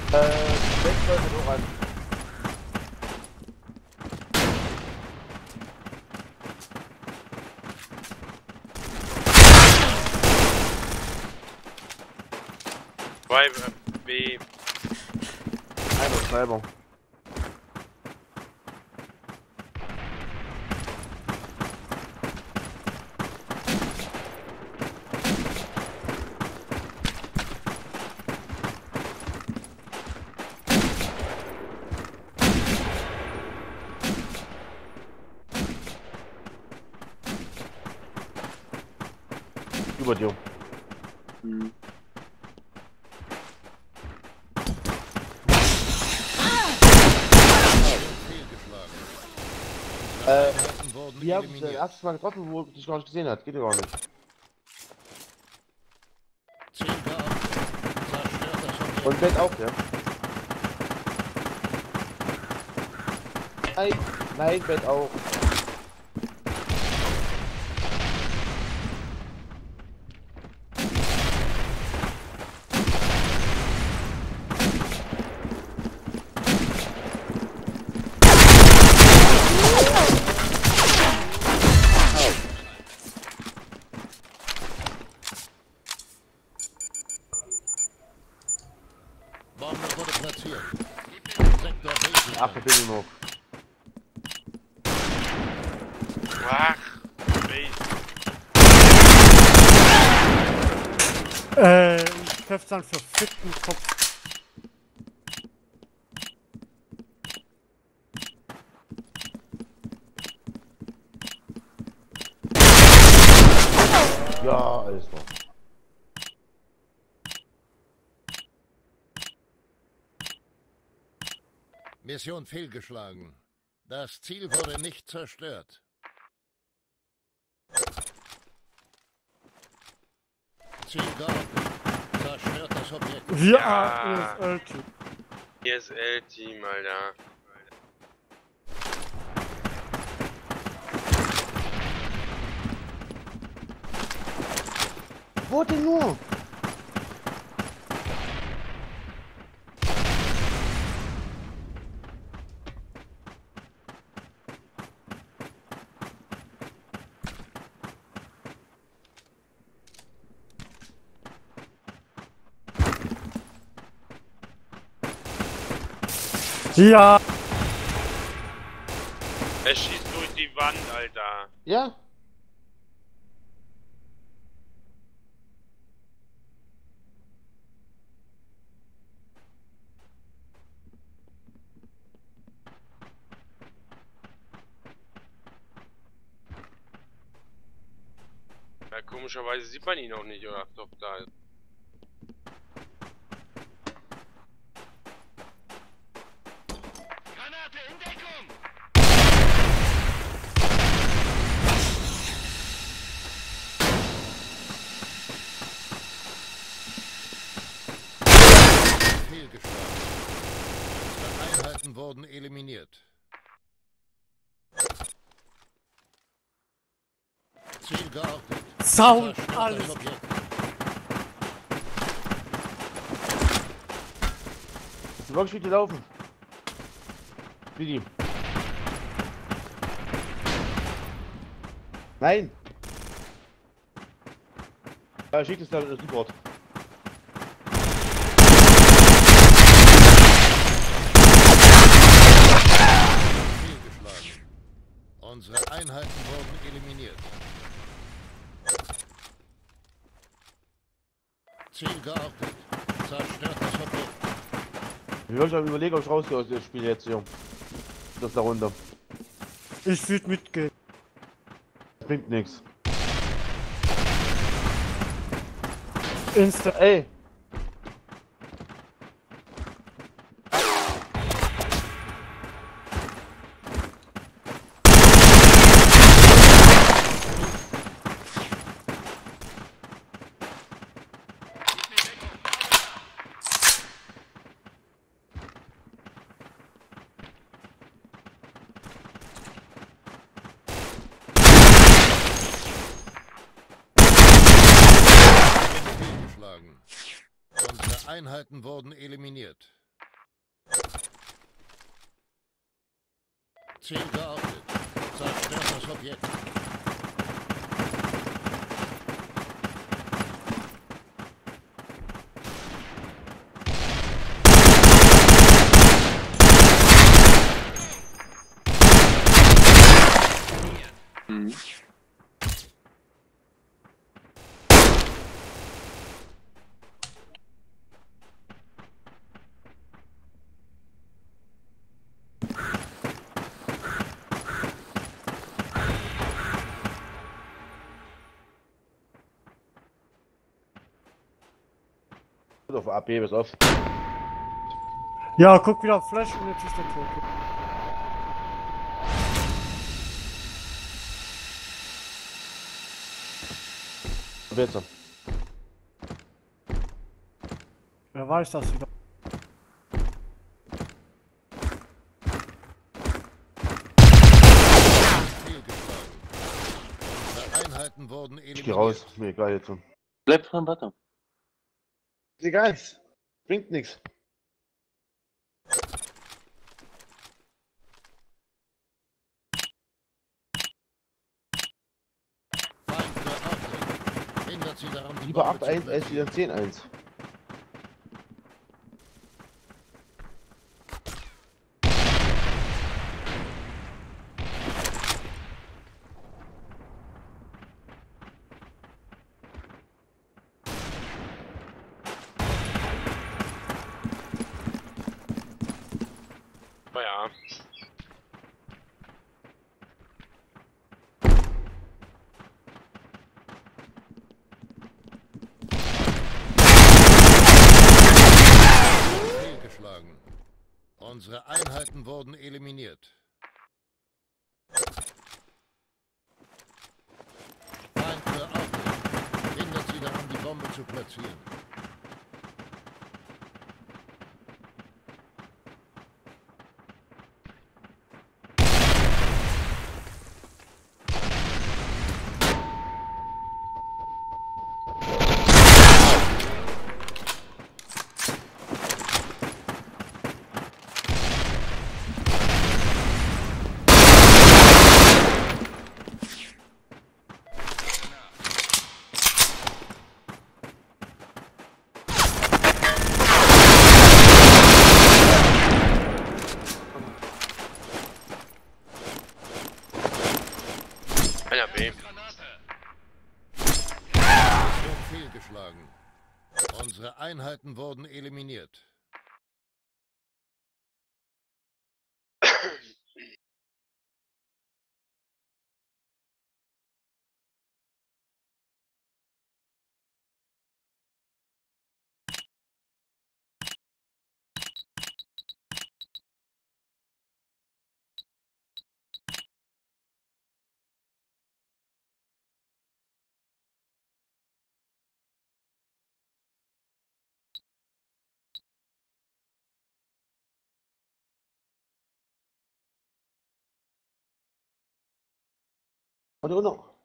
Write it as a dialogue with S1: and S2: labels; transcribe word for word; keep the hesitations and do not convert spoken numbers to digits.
S1: Äh, sechs Leute noch an.
S2: Zwei B.
S1: Einer Schreiber. Über dir.
S3: Hm.
S1: Äh, wir haben das erste Mal getroffen, wo dich gar nicht gesehen hat. Geht ja gar nicht. Und Bett auch, ja? Nein, nein, Bett auch.
S4: Bombe wurde platziert. Sektor B.
S1: Ach, ich bin nur noch.
S2: Ach, B.
S5: Äh, ich treffe seinen verfickten Kopf.
S1: Ja, alles klar.
S4: Mission fehlgeschlagen. Das Ziel wurde nicht zerstört. Ziel geordnet. Zerstört das Objekt.
S5: Wir
S2: Ja.
S5: E S L-Team.
S2: E S L-Team, Alter.
S1: Wo denn nur?
S5: Ja.
S2: Er schießt durch die Wand, Alter.
S1: Ja?
S2: Ja, komischerweise sieht man ihn auch nicht, oder? Doch, da ist.
S4: Granate in Deckung! Fehlgeschlagen. Unsere Einheiten wurden eliminiert. Ziel geordnet.
S5: Sound,
S4: Zerstört
S5: alles.
S4: das Objekt.
S1: Die Box steht laufen. Wie die? Nein! Ja, schickt es da das Support.
S4: Fehlgeschlagen. Unsere Einheiten wurden eliminiert. Ziel geordnet. Zerstört das Objekt.
S1: Ich würde mal überlegen, ob ich rausgehe aus dem Spiel jetzt hier. Das da runter.
S5: Ich würde mitgehen.
S1: Das bringt nichts.
S5: Insta.
S1: Ey!
S4: Unsere Einheiten wurden eliminiert. Ziel geortet. Zerstört das Objekt.
S3: Mhm.
S1: Auf A B, bis auf.
S5: Ja, guck wieder auf Flash und jetzt ist der tot.
S1: Bitte.
S5: Wer weiß das wieder?
S4: Fehlgeschlagen. Unsere Einheiten wurden
S1: Ich geh
S4: eliminiert.
S1: raus. Mir egal jetzt.
S3: Bleib dran, warte.
S1: Ist egal. Bringt nichts.
S4: Feind geortet. Hindert sie daran, die
S1: Lieber
S4: Bombe
S1: acht
S4: zu
S1: eins als
S4: platzieren.
S1: wieder zehn eins.
S2: Naja.
S4: Fehlgeschlagen. Unsere Einheiten wurden eliminiert. Feind geortet. Hindert sie daran, die Bombe zu platzieren.
S2: Einer B.
S4: Mission fehlgeschlagen. Unsere Einheiten wurden eliminiert.
S1: Und noch.